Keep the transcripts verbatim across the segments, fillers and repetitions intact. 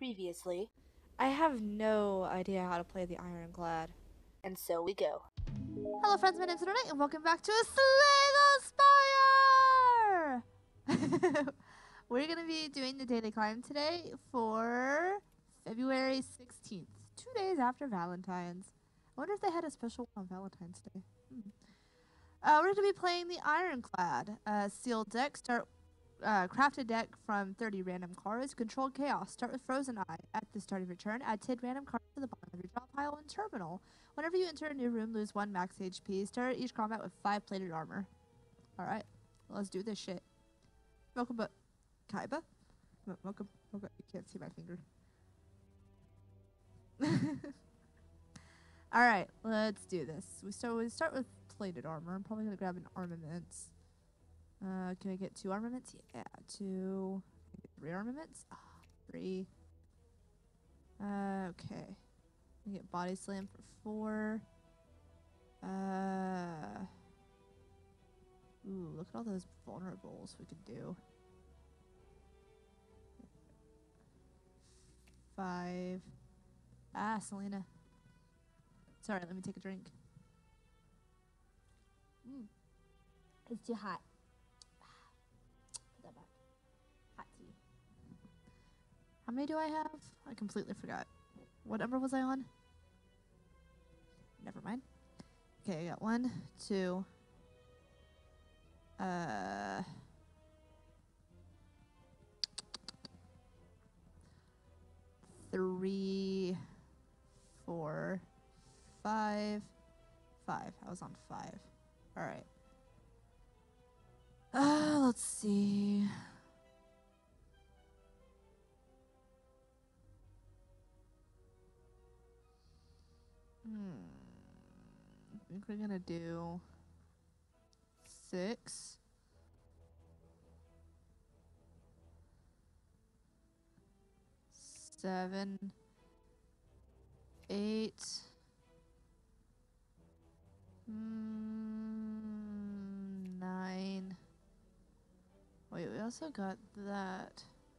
Previously, I have no idea how to play the Ironclad. and so we go. Hello friends, my name's Lunernight, and welcome back to a Slay the Spire! We're going to be doing the daily climb today for February sixteenth, two days after Valentine's. I wonder if they had a special one on Valentine's Day. Hmm. Uh, we're going to be playing the Ironclad. Uh, sealed deck, start uh, crafted deck from thirty random cards. Controlled chaos, start with Frozen Eye. At the start of your turn, add ten random cards to the bottom of your draw pile and terminal. Whenever you enter a new room, lose one max H P. Start each combat with five plated armor. Alright, let's do this shit. Welcome, but Kaiba? M welcome, welcome. You can't see my finger. Alright, let's do this. We start, we start with plated armor. I'm probably gonna grab an armaments. Uh, can I get two armaments? Yeah, two. Can I get three armaments? Ah, three. Uh, okay. I get body slam for four. Uh. Ooh, look at all those vulnerables we could do. Five. Ah, Selena. Sorry, let me take a drink. Mm. It's too hot. Put that back. Hot tea. How many do I have? I completely forgot. What number was I on? Never mind. Okay, I got one, two, uh, three, four, five, five. I was on five. All right. Uh, let's see. Hmm. I think we're gonna do six. Seven. Eight. Mm, nine. Wait, we also got that.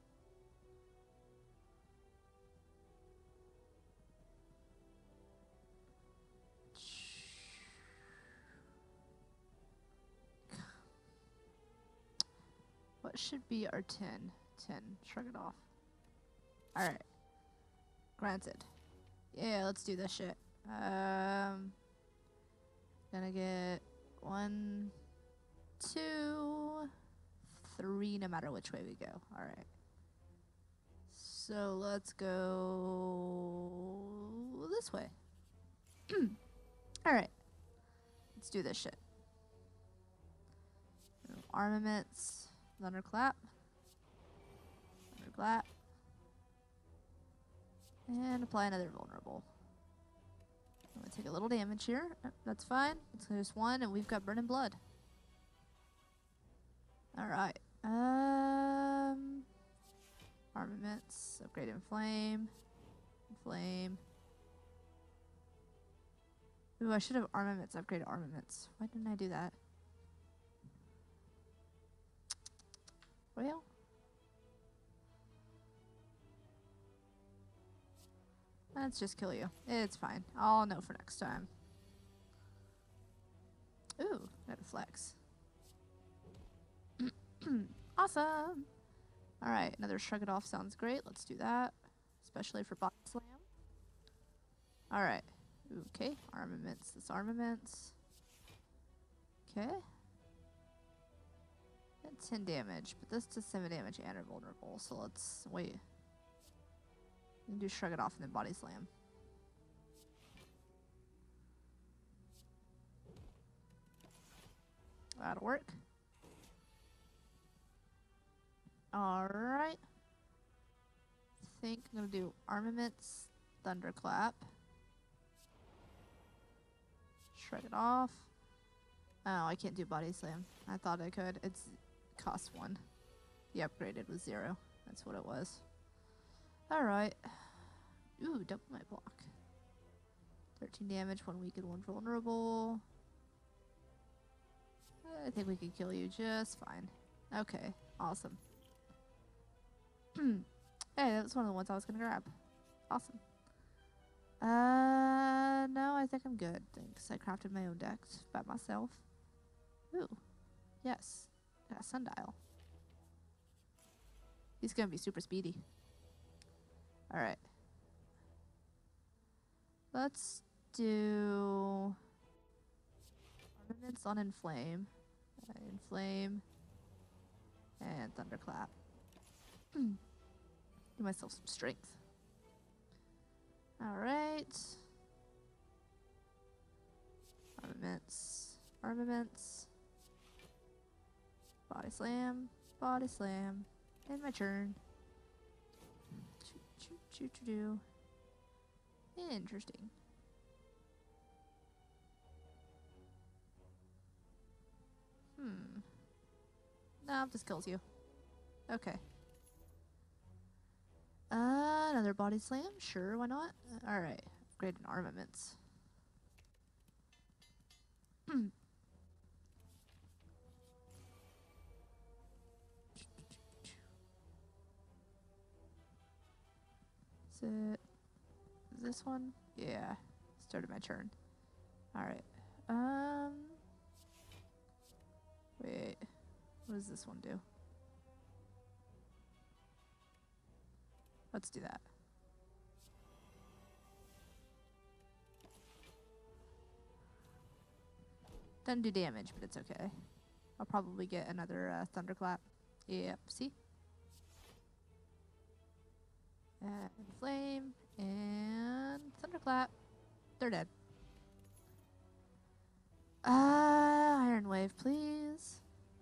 What should be our ten? ten. Shrug it off. Alright. Granted. Yeah, let's do this shit. Um, gonna get one, two, three, no matter which way we go. Alright. So let's go this way. Alright. Let's do this shit. Armaments. Thunderclap. Thunderclap. And apply another vulnerable. I'm gonna take a little damage here. Uh, That's fine. It's just one, and we've got burning blood. Alright. Um, armaments. Upgrade inflame. Inflame. Ooh, I should have armaments. Upgrade armaments. Why didn't I do that? Well. Let's just kill you. It's fine. I'll know for next time. Ooh, got a flex. Awesome. Alright, another shrug it off sounds great. Let's do that. Especially for body slam. Alright. Okay, armaments. This armaments. Okay. ten damage, but this does seven damage and are vulnerable, so let's wait. You can do shrug it off and then body slam. That'll work. Alright. I think I'm gonna do armaments, thunderclap. Shrug it off. Oh, I can't do body slam. I thought I could. It's cost one. The upgraded was zero. That's what it was. Alright. Ooh, double my block. thirteen damage, one weak and one vulnerable. I think we can kill you just fine. Okay, awesome. Hey, that was one of the ones I was gonna grab. Awesome. Uh, no, I think I'm good. Thanks. I crafted my own decks by myself. Ooh. Yes. Got a sundial. He's gonna be super speedy. Alright. Let's do armaments on inflame. Uh, inflame and thunderclap. Give myself some strength. Alright. Armaments. Armaments. Body slam. Body slam. And my turn. Choo choo choo choo doo. Interesting. Hmm. No, this kills you. Okay. Uh, another body slam? Sure, why not? Uh, Alright. Upgrade in armaments. Is it this one? Yeah. Started my turn. Alright. Um. Wait. What does this one do? Let's do that. Doesn't do damage, but it's okay. I'll probably get another uh, thunderclap. Yep, see? And flame, and thunderclap. They're dead. Uh, iron wave, please.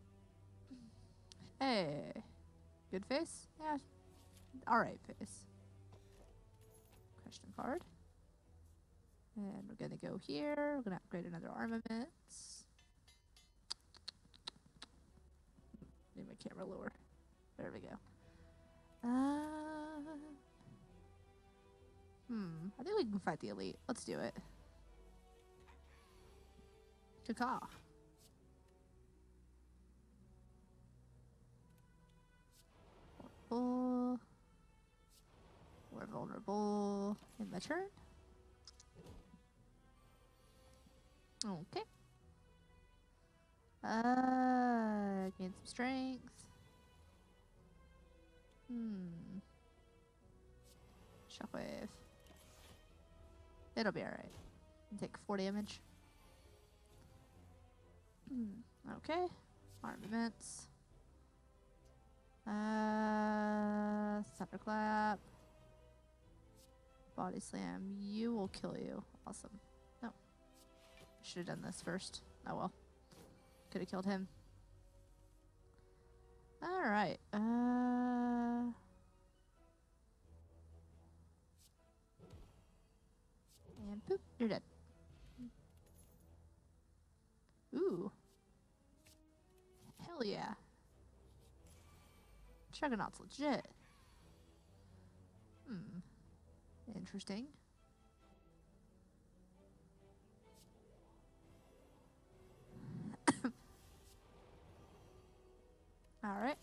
Hey. Good face? Yeah. Alright face. Question card. And we're gonna go here. We're gonna upgrade another armaments. Need my camera lower. There we go. Uh, hmm. I think we can fight the elite. Let's do it. Caw. Vulnerable. We're vulnerable. In my turn. Okay. Uh, gain some strength. Hmm. Shockwave. It'll be alright. Take four damage. Okay. Armaments. Uh, thunderclap. Body slam. You will kill you. Awesome. No. Should have done this first. Oh well. Could have killed him. Alright. Uh. And poop. You're dead. Ooh. Hell yeah. Juggernaut's legit. Hmm. Interesting. Alright.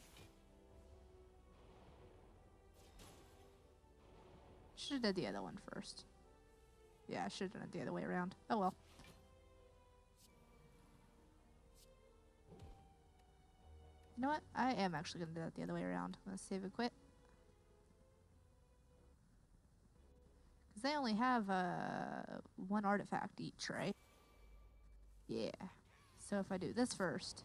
Should have done the other one first. Yeah, I should have done it the other way around. Oh well. You know what? I am actually going to do that the other way around. I'm going to save and quit. Because they only have uh, one artifact each, right? Yeah. So if I do this first,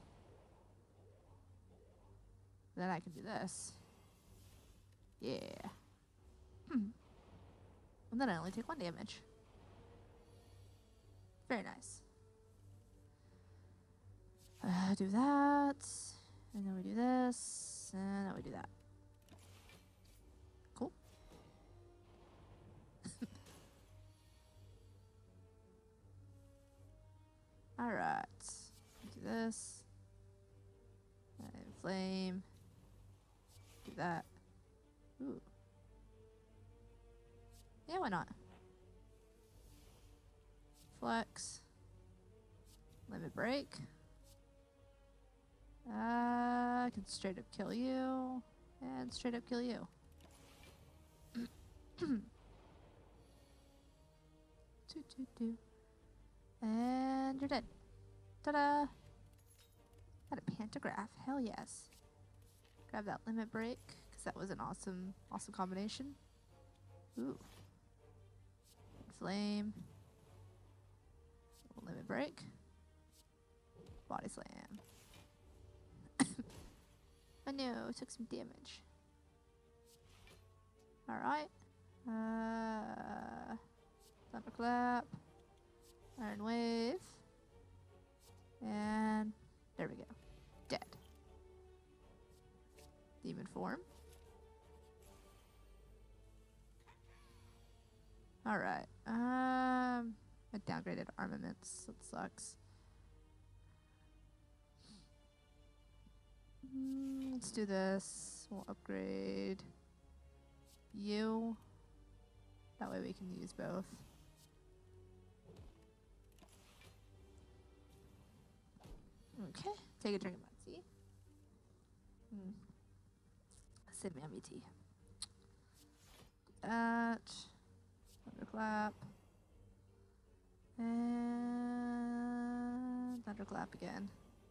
then I can do this. Yeah. Hmm. And then I only take one damage. Very nice. Uh, do that. And then we do this. And then we do that. Cool. Alright. Do this. And flame. Do that. Ooh. Yeah, why not? Flex. Limit break. Uh, I can straight up kill you. And straight up kill you. Doo, doo, doo. And you're dead. Ta-da! Got a pantograph. Hell yes. Grab that limit break, because that was an awesome, awesome combination. Ooh. Flame. Limit break. Body slam. Oh no, took some damage. Alright. Uh, Thunderclap. Iron Wave. And there we go. Dead. Demon form. Alright. Um, I downgraded armaments. That sucks. Mm, let's do this. We'll upgrade you. That way we can use both. Okay. Take a drink of my tea. Mm. Sip me on my tea. That. Thunderclap. And Thunderclap again.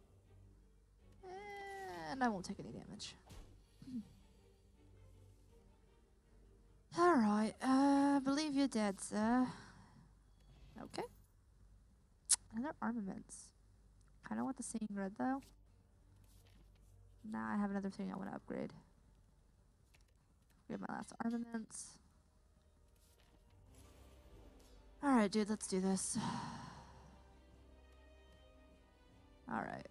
And I won't take any damage. Alright, uh, I believe you're dead, sir. Okay. Another armaments. Kinda want the seeing red though. Now I have another thing I want to upgrade. Get my last armaments. Alright, dude, let's do this. Alright.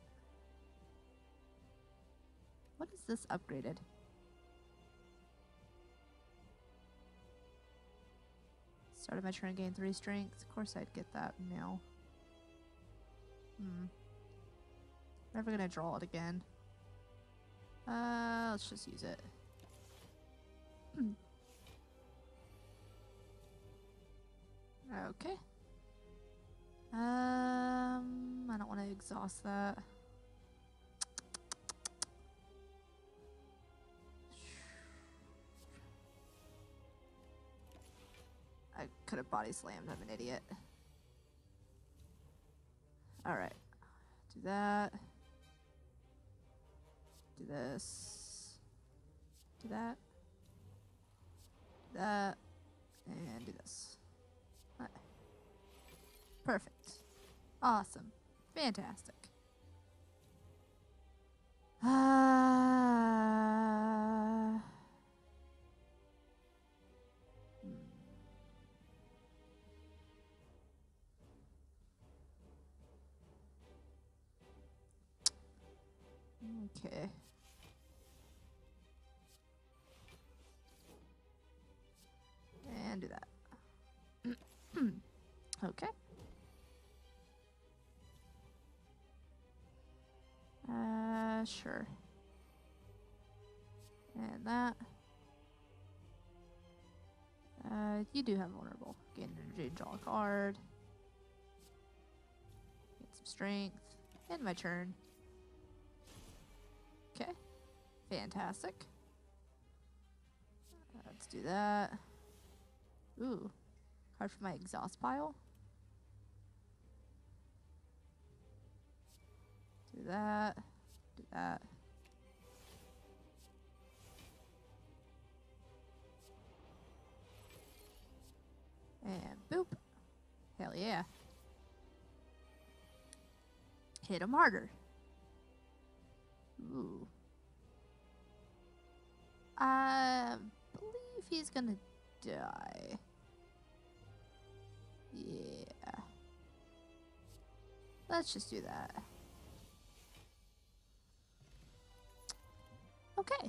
What is this upgraded? Started my turn, gain three strength. Of course I'd get that now. Hmm. Never gonna draw it again. Uh, let's just use it. Okay. Um, I don't want to exhaust that. I could have body slammed. I'm an idiot. Alright. Do that. Do this. Do that. Do that. And do this. Right. Perfect. Awesome. Fantastic. Uh, Okay. And do that. Okay. Uh, sure. And that. Uh, you do have vulnerable. Gain energy, draw a card. Get some strength. End my turn. Okay. Fantastic. Uh, let's do that. Ooh. Card from my exhaust pile. Do that. Do that. And boop. Hell yeah. Hit him harder. Ooh. I believe he's gonna die. Yeah. Let's just do that. Okay.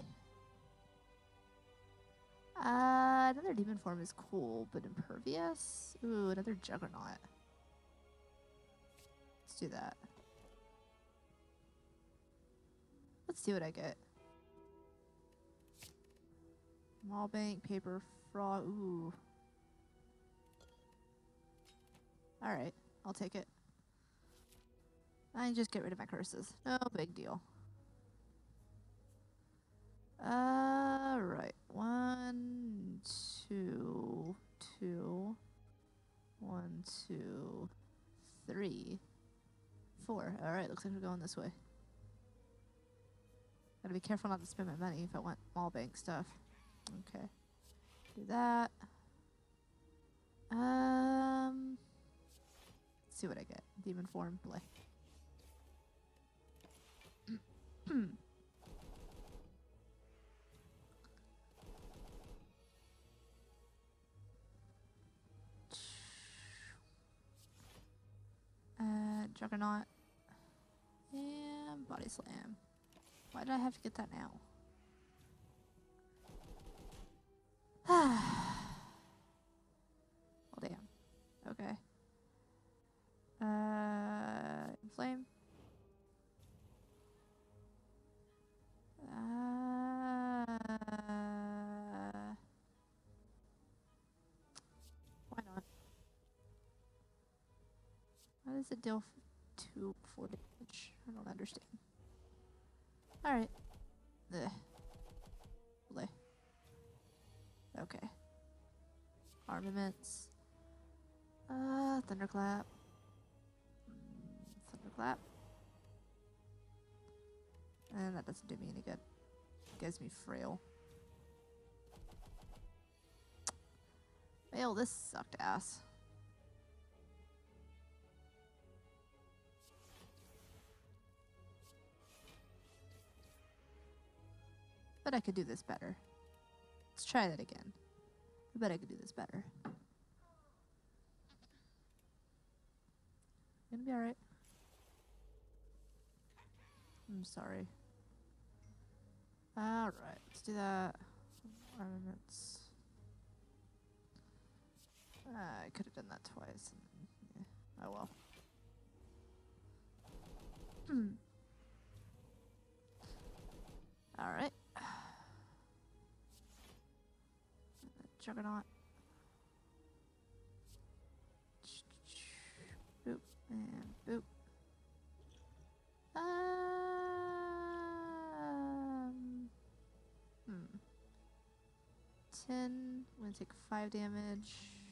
Uh, another demon form is cool, but impervious. Ooh, another juggernaut. Let's do that. Let's see what I get. Mall bank, paper, frog. Ooh. Alright, I'll take it. I just get rid of my curses. No big deal. Uh, right. One, two, two. One, two, three, four. Alright, looks like we're going this way. Gotta be careful not to spend my money if I want mall bank stuff. Okay. Do that. Um, let's see what I get. Demon form, play. uh, Juggernaut. And Body Slam. Why did I have to get that now? Oh, damn. Okay. Uh, Inflame. Uh, why not? Why does it deal two, four damage? I don't understand. Alright. Ugh. Bleh. Okay. Armaments. Uh, Thunderclap. Mm, Thunderclap. And that doesn't do me any good. It gives me frail. Well, this sucked ass. But I could do this better. Let's try that again. I bet I could do this better. Gonna be alright. I'm sorry. Alright, let's do that. Armaments. Uh, I could have done that twice. And, yeah. Oh well. Alright. Juggernaut. Boop. And boop. Um. Hmm. ten. I'm gonna take five damage.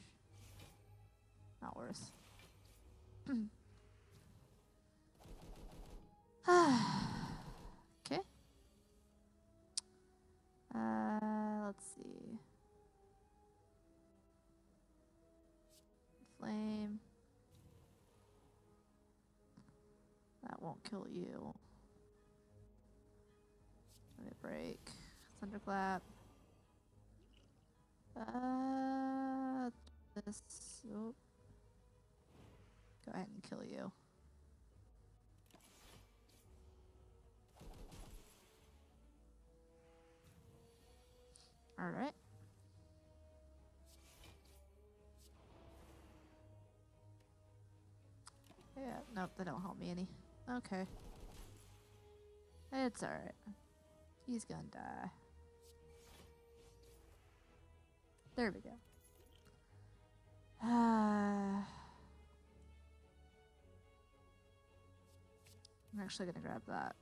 Not worse. Okay. Uh, let's see. Flame. That won't kill you. Let it break. Thunderclap. Uh, this. Oh. Go ahead and kill you. Alright. Yeah, nope, they don't help me any. Okay. It's alright. He's gonna die. There we go. Uh, I'm actually gonna grab that.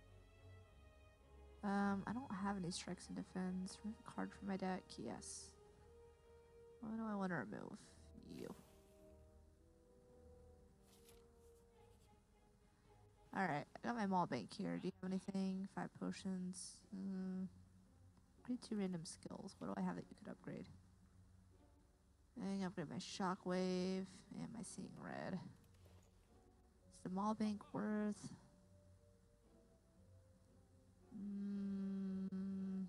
Um, I don't have any strikes and defense. Remove a card from my deck. Yes. What do I want to remove? You. Alright, I got my mall bank here. Do you have anything? Five potions. Mm. Two random skills. What do I have that you could upgrade? I can upgrade my shockwave and my seeing red. Is the mall bank worth? Mm.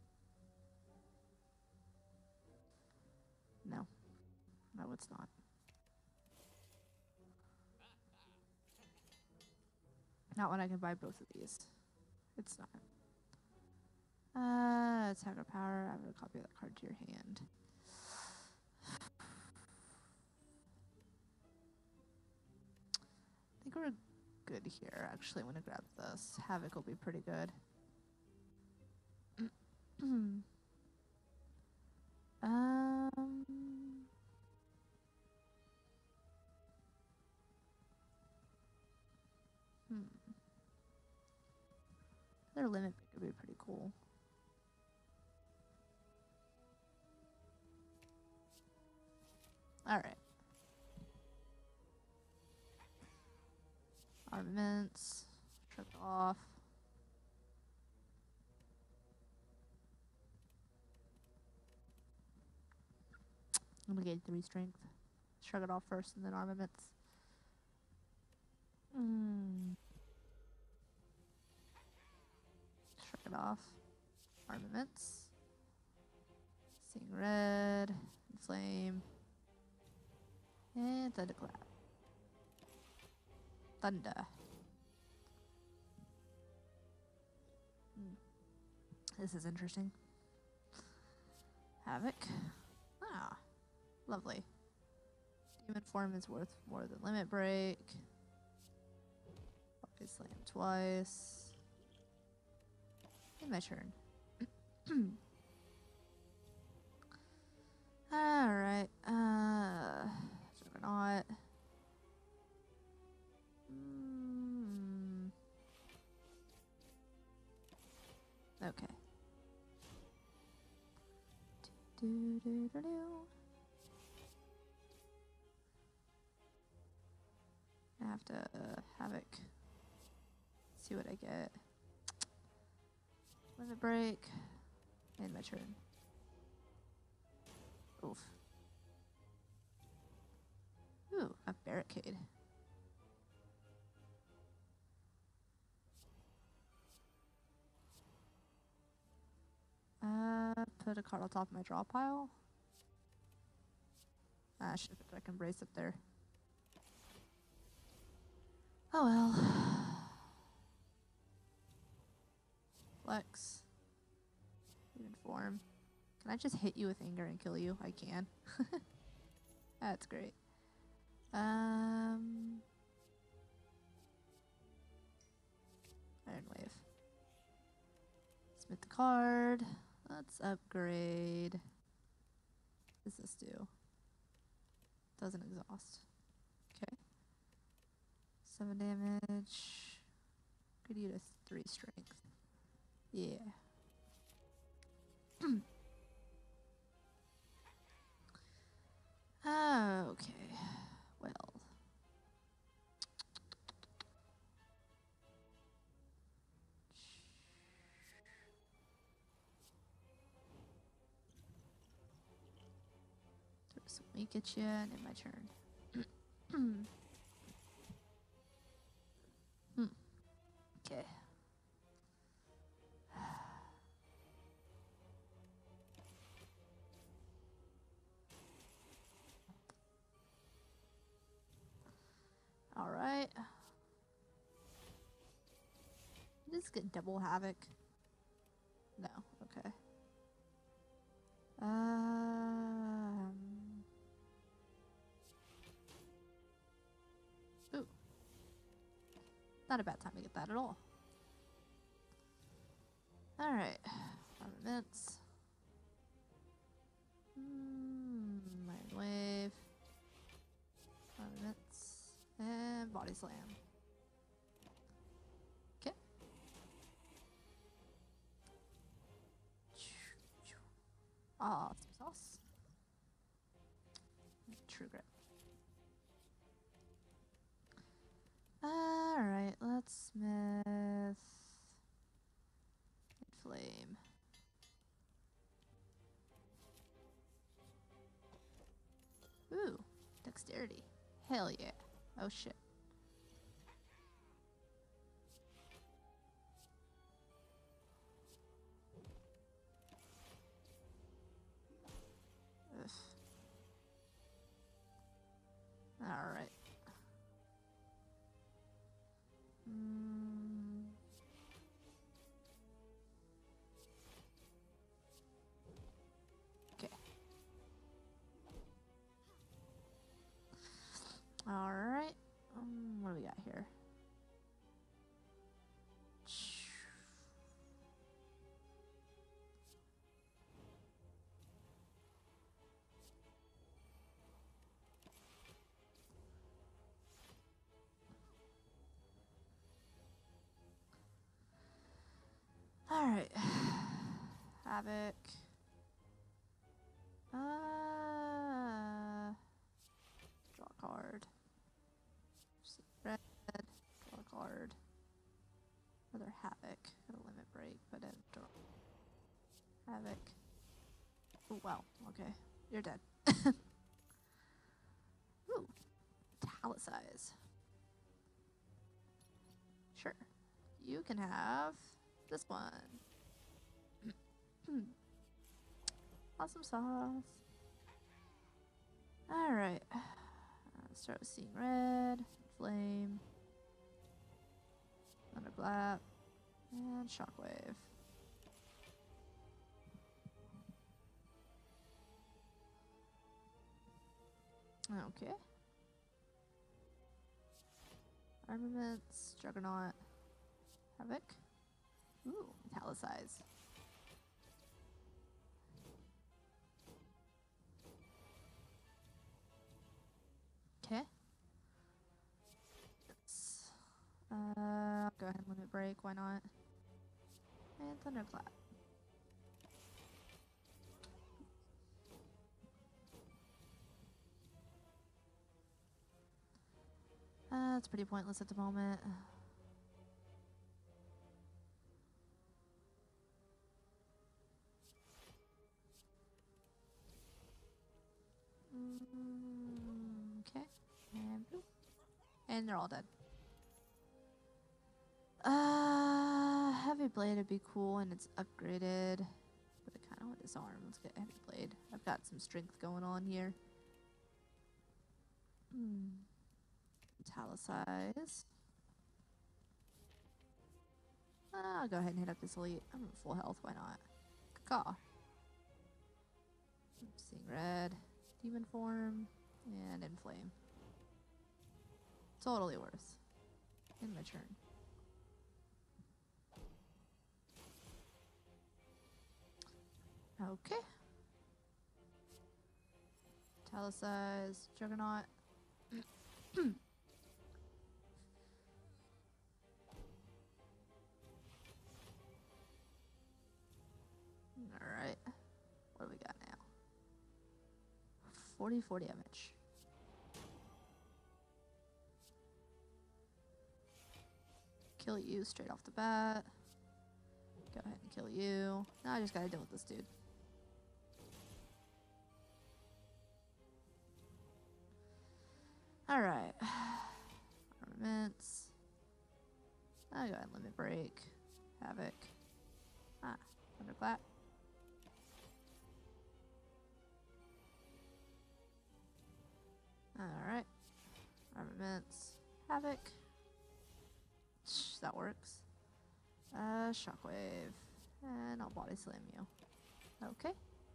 No. No, it's not. Not when I can buy both of these. It's not. Uh, attacker power. I'm gonna copy that card to your hand. I think we're good here. Actually, I'm gonna grab this. Havoc will be pretty good. um. Hmm. Their limit break would be pretty cool. Alright. Armaments. Shrug it off. I'm gonna get three strength. Shrug it off first and then armaments. Mm. Shrug it off. Armaments. Seeing red. Inflame. And thunderclap. Thunder. Hmm. This is interesting. Havoc. Ah. Lovely. Demon form is worth more than limit break. Body slam twice. In my turn. Alright. Uh Juggernaut. Mm. Okay. Do, do, do, do. I have to uh, Havoc. See what I get. Limit break. And my turn. Oof. Ooh, a barricade. Uh, put a card on top of my draw pile. Ah, I should have put Jack Embrace up there. Oh well. Flex. Even form. Can I just hit you with anger and kill you? I can. That's great. Um, Iron Wave. Smith the card. Let's upgrade. What does this do? Doesn't exhaust. Okay. Seven damage. Could use a three strength. Yeah. Okay. Well. Throw some weak at you and in my turn. hmm. Okay. All right. Just get double havoc. No. Okay. Um. Ooh. Not a bad time to get that at all. All right. Armaments. Mm, Iron Wave. Armaments. And Body Slam. Okay. Ah, some sauce. True Grit. Alright, let's smith. Flame. Ooh, dexterity. Hell yeah. Oh shit. Ugh. Alright. Mm. Okay. Alright. Um, what do we got here? Alright. Havoc. Uh, okay. You're dead. Ooh. Talicize. Sure. You can have this one. Awesome sauce. Alright. Uh, start with seeing red, flame, thunderclap, and shockwave. Okay. Armaments, Juggernaut, Havoc. Ooh, Talicize. Okay. Let's, uh, I'll go ahead and limit break, why not? And thunderclap. Uh, it's pretty pointless at the moment. Mm, okay. And boop. And they're all dead. Uh, heavy blade would be cool and it's upgraded. But I kind of want disarm. Let's get heavy blade. I've got some strength going on here. Hmm. Talicize. Uh, I'll go ahead and hit up this elite. I'm at full health, why not? Caw. Seeing red, demon form, and inflame. Totally worth. In my turn. Okay. Talicize, Juggernaut. Alright. What do we got now? forty-four damage. Kill you straight off the bat. Go ahead and kill you. Now I just gotta deal with this dude. Alright. Armaments. I'll go ahead and limit break. Havoc. Ah, thunderclap. Alright. Armaments. Havoc. Shh, that works. Uh, shockwave. And I'll body slam you. Okay.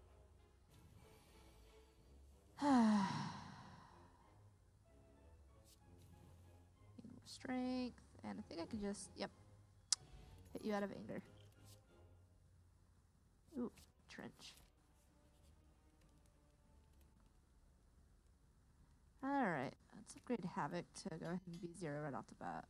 Need more strength. And I think I can just, yep, hit you out of anger. Ooh, trench. Alright, let's upgrade Havoc to go ahead and be zero right off the bat.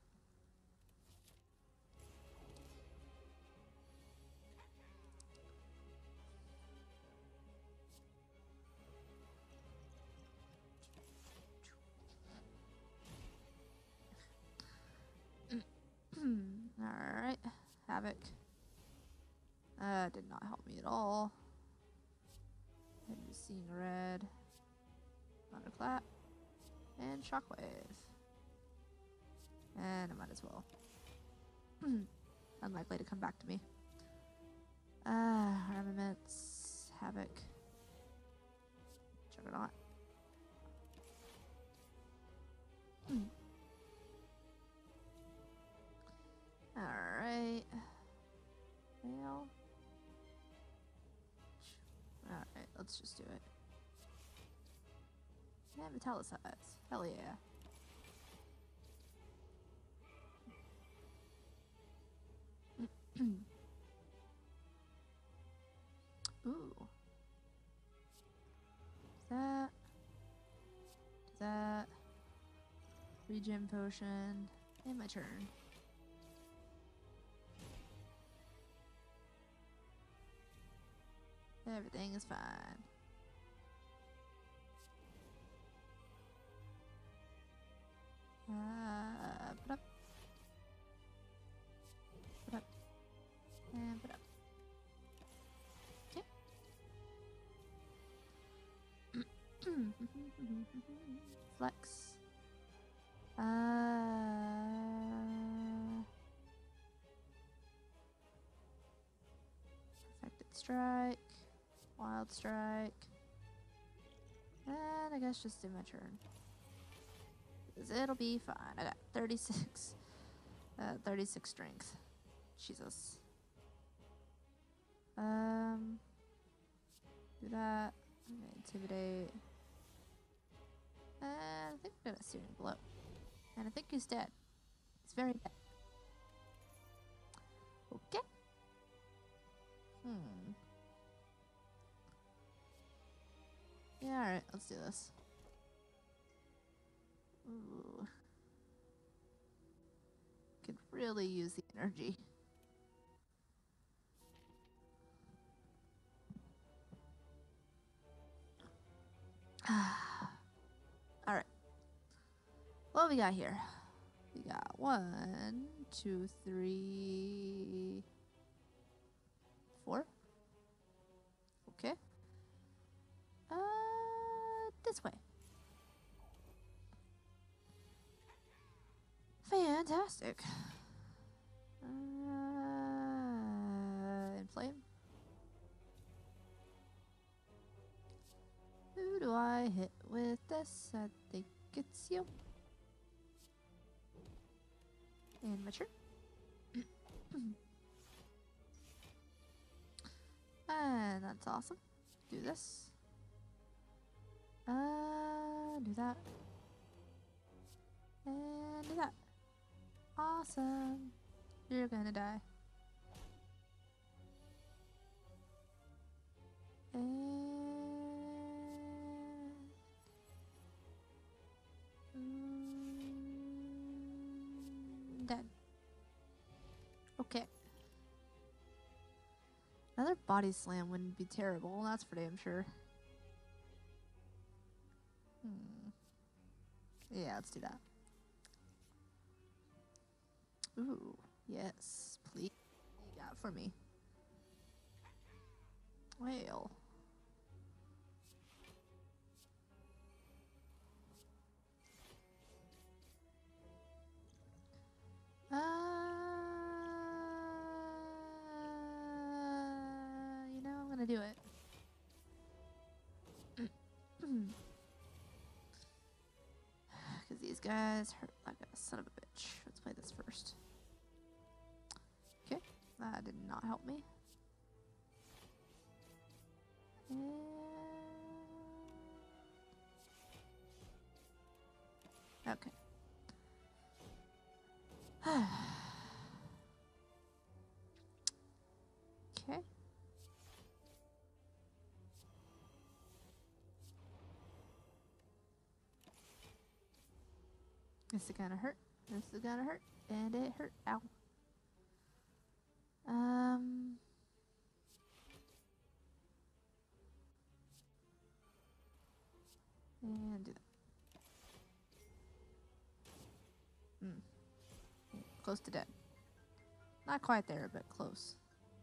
Alright, Havoc. Uh, did not help me at all. I'm just seeing red. Thunderclap. And shockwave. And I might as well. Unlikely to come back to me. Uh, armaments. Havoc. Juggernaut. Alright. Well. Alright, let's just do it. And Metallicize. Hell yeah. Ooh. That. That. Regen potion. And my turn. Everything is fine. Uh, put up. Put up. And put up. Okay. Flex. Uh, Perfected Strike. Wild Strike. And I guess just do my turn. Because it'll be fine. I got thirty-six. Uh, thirty-six strength. Jesus. Um, do that. I'm gonna intimidate. And I think I'm gonna searing blow. And I think he's dead. He's very dead. Okay. Hmm. Yeah, alright, let's do this. Ooh. Could really use the energy. Alright. What we got here? We got one, two, three, four. Okay. Uh, this way. Fantastic. Uh, inflame. Who do I hit with this? I think it's you. And mature. And that's awesome. Do this. Uh, do that. And do that. Awesome. You're gonna die. And mm, dead. Okay. Another body slam wouldn't be terrible, that's for damn sure. Hmm. Yeah, let's do that. Ooh, yes, please. What you got for me? Well. Uh, you know, I'm gonna do it. Because these guys hurt like a son of a bitch. Let's play this first. Okay, that did not help me. And okay. Okay. This is gonna hurt. This is gonna hurt. And it hurt. Ow. Um. And do that. Hmm. Close to dead. Not quite there, but close.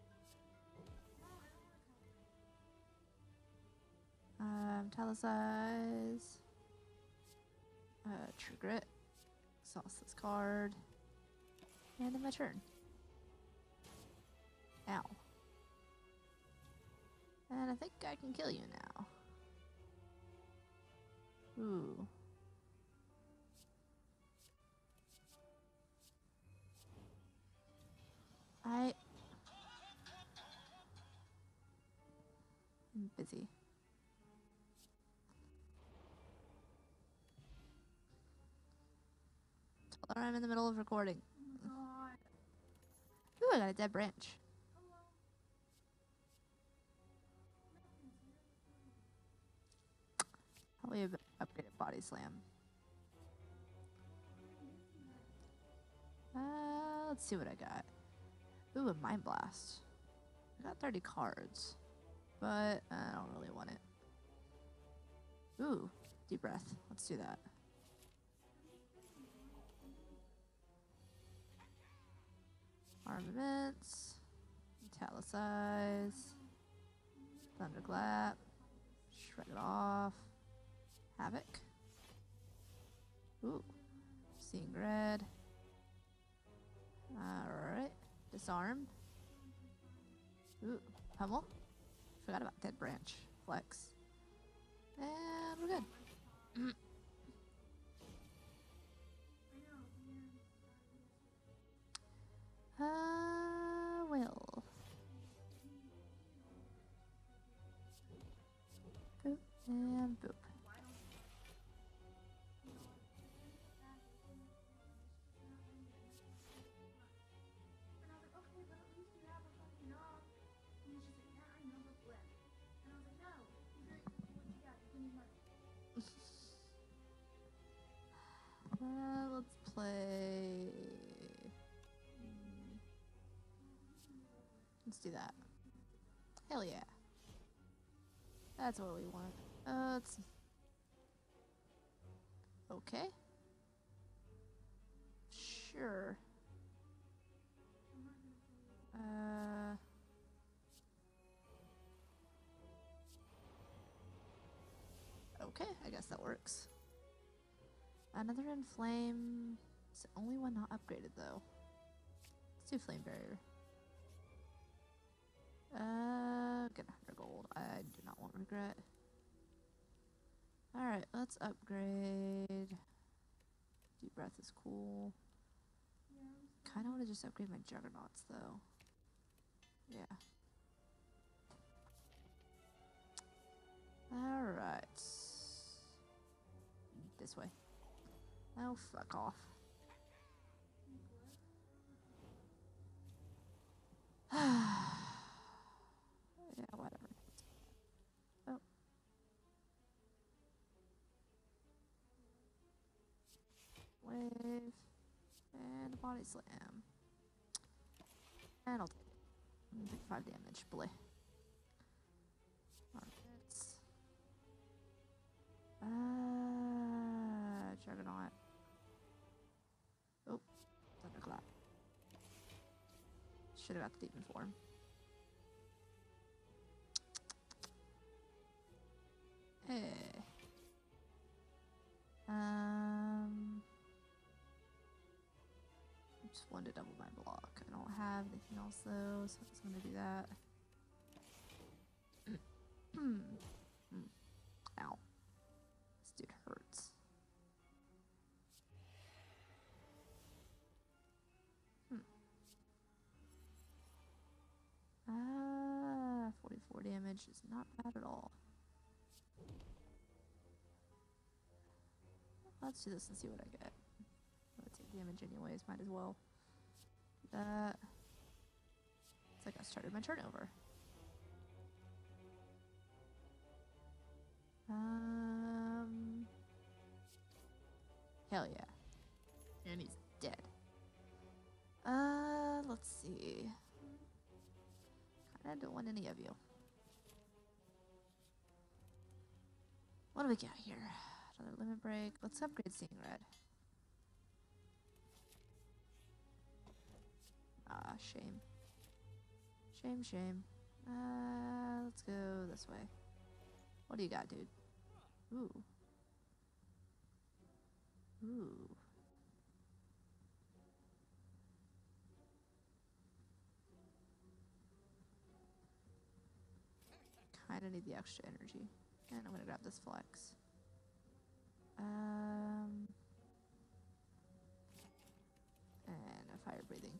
Um, Talisize. Uh, trigger it. Exhaust this card. And in my turn. Ow. And I think I can kill you now. Ooh. I... I'm busy. Tell her I'm in the middle of recording. Oh my god. Ooh, I got a dead branch. Probably a upgraded body slam. Uh, let's see what I got. Ooh, a mind blast. I got thirty cards, but I don't really want it. Ooh, deep breath. Let's do that. Armaments. Italicize. Thunderclap. Shred it off. Havoc. Ooh. Seeing red. Alright. Disarm. Ooh. Pummel. Forgot about Dead Branch. Flex. And we're good. uh, well. Boop and boop. Uh, let's play. Mm. Let's do that. Hell yeah. That's what we want. Uh, let's. Okay. Sure. Uh. Okay, I guess that works. Another Inflame. It's the only one not upgraded though. Let's do Flame Barrier. Uh, get one hundred gold. I do not want regret. Alright, let's upgrade. Deep Breath is cool. Kinda wanna just upgrade my Juggernauts though. Yeah. Alright. This way. Oh, fuck off. Yeah, whatever. Oh. Wave. And a body slam. And I'll take it. Take five damage. Boy. Armpits. Uh, Juggernaut. Oh, Thunderclap. Should have got the demon form. Eh. Um. Just wanted to double my block. I don't have anything else though, so I'm just gonna do that. Hmm. Ow. This dude hurts. Hmm. Ah, forty-four damage is not bad at all. Let's do this and see what I get. I'm gonna take damage anyways, might as well. Do that. It's like I started my turn over. Um. Hell yeah. And he's dead. Uh, let's see. Kinda don't want any of you. What do we got here? Another limit break. Let's upgrade Seeing Red. Ah, shame. Shame, shame. Uh, let's go this way. What do you got, dude? Ooh. Ooh. Kinda need the extra energy. And I'm gonna grab this flex. Um. And a fire breathing.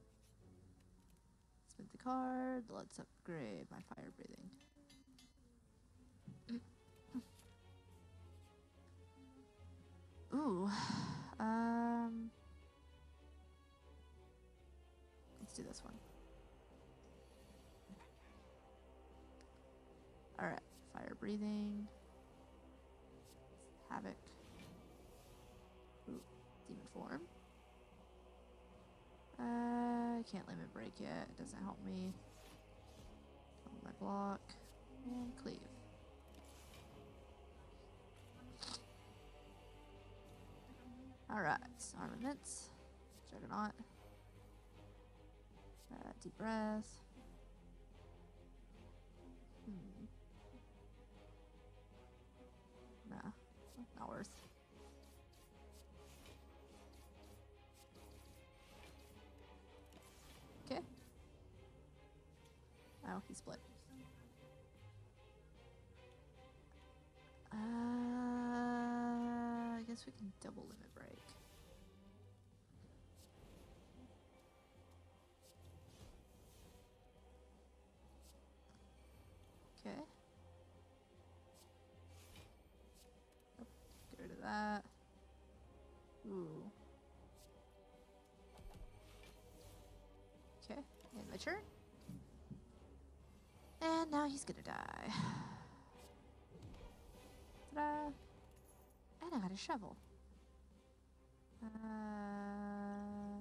Spin the card. Let's upgrade my fire breathing. Ooh. Um. Let's do this one. Alright. Fire breathing. Havoc. Ooh. Demon form. Uh, I can't limit break yet. It doesn't help me. Double my block. And cleave. Alright. Armaments. Juggernaut. Uh, deep breath. Hmm. Nah. split. Uh, I guess we can double limit break. Okay. Nope. Get rid of that. Ooh. Okay, and my turn. And now he's gonna die. Ta-da! And I got a shovel. Uh.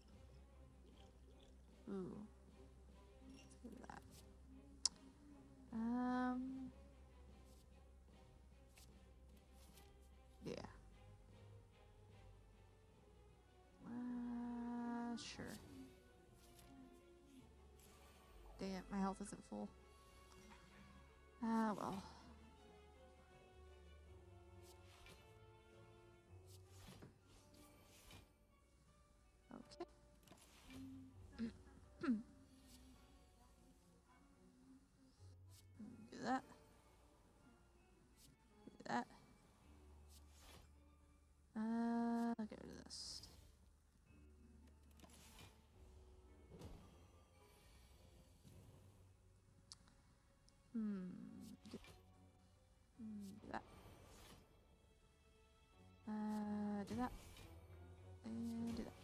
Ooh. Let's get rid of that. Um. Yeah. Uh, sure. Dang it, my health isn't full. Ah, uh, well. Okay. Do that. Do that. Uh, I'll get rid of this. Hmm. Do, hmm, do that. Uh, do that. And do that.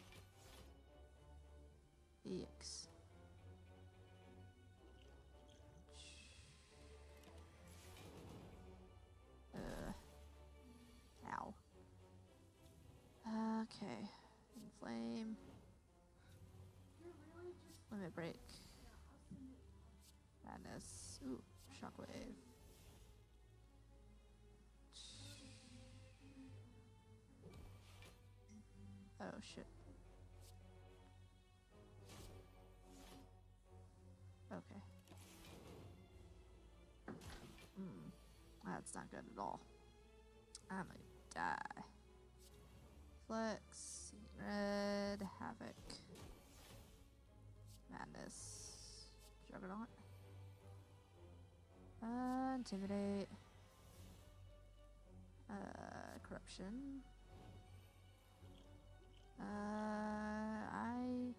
Yikes. Uh. Ow. Okay. Inflame. Limit break. Madness. Ooh, shockwave. Oh shit. Okay. Hmm. That's not good at all. I'm gonna die. Flex. Red. Havoc. Madness. Juggernaut. Uh, intimidate. Uh, corruption. Uh, I...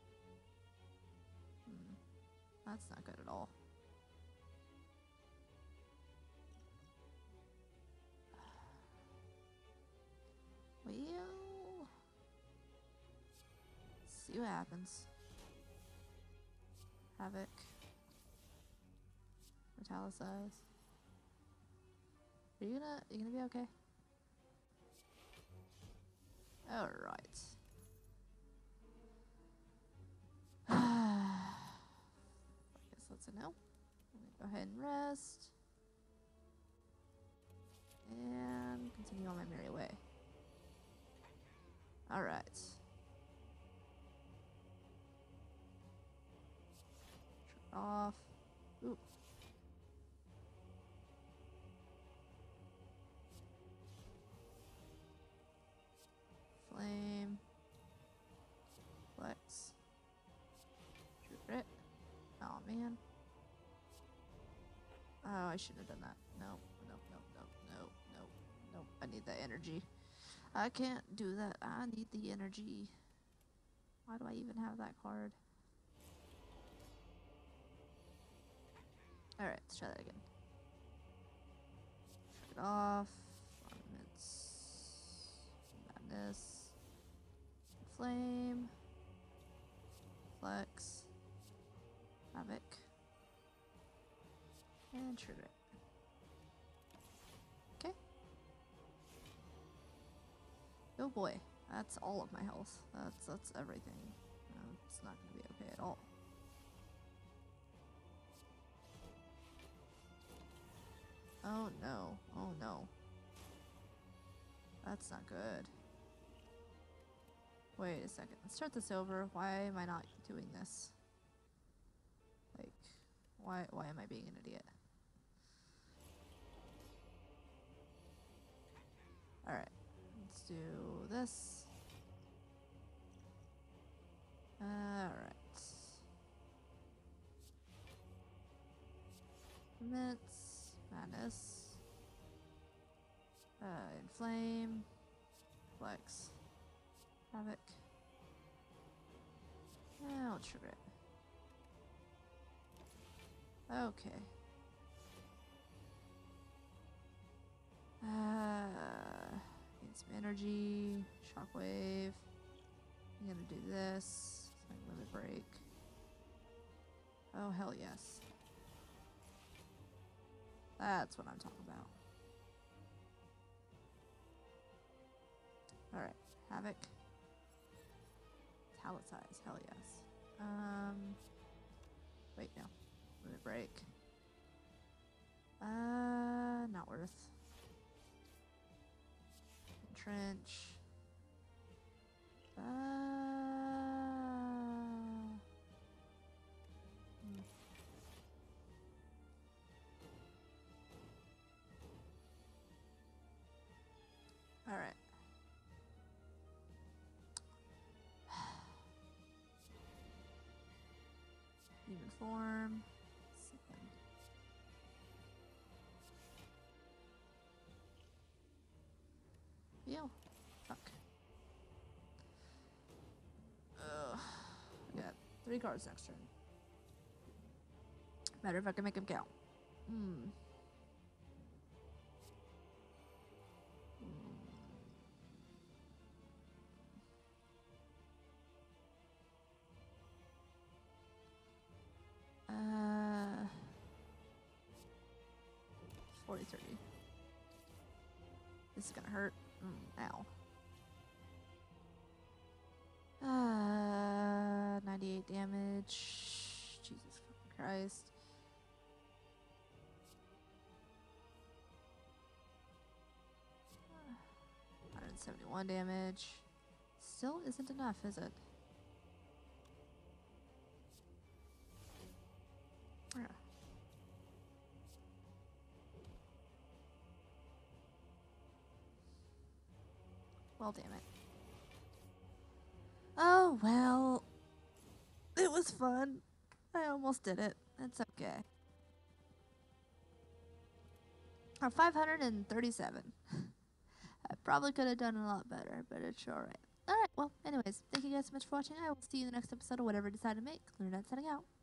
Hmm. That's not good at all. Well... See what happens. Havoc. Metallicize. Are you gonna, you gonna be okay? Alright. I guess that's a no. I'm gonna go ahead and rest. And continue on my merry way. Alright. Shut off. Ooh. Flame. Flex. True grit. Oh man. Oh, I shouldn't have done that. No, no, no, no, no, no, no. I need that energy. I can't do that. I need the energy. Why do I even have that card? Alright, let's try that again. Shut it off. Ornaments. Madness. Flame. Flex. Havoc. And trigger it. Okay. Oh boy, that's all of my health. That's that's everything. No, it's not gonna be okay at all. Oh no, oh no. That's not good. Wait a second, let's start this over. Why am I not doing this? Like, why why am I being an idiot? Alright, let's do this. Alright. Movements. Madness. Uh, inflame. Flex. Havoc. I'll trigger it. Okay. Uh, need some energy. Shockwave. I'm gonna do this. So I can limit break. Oh, hell yes. That's what I'm talking about. Alright. Havoc. Talent size. Hell yes. Um. Wait, no. Limit break. Uh, not worth. Trench. Uh. Hmm. All right. Human form. Second. Yo. Fuck. Ugh. I got three cards next turn. Matter if I can make them count. Hmm. Uh. forty thirty. This is gonna hurt. Mm, ow. Uh, ninety-eight damage. Jesus fucking Christ. one hundred seventy-one damage. Still isn't enough, is it? Yeah. Well, damn it. Oh, well. It was fun. I almost did it. It's okay. I'm five hundred thirty-seven. I probably could have done a lot better, but it's alright. Alright, well, anyways, thank you guys so much for watching. I will see you in the next episode of whatever I decide to make. Lunernight setting out.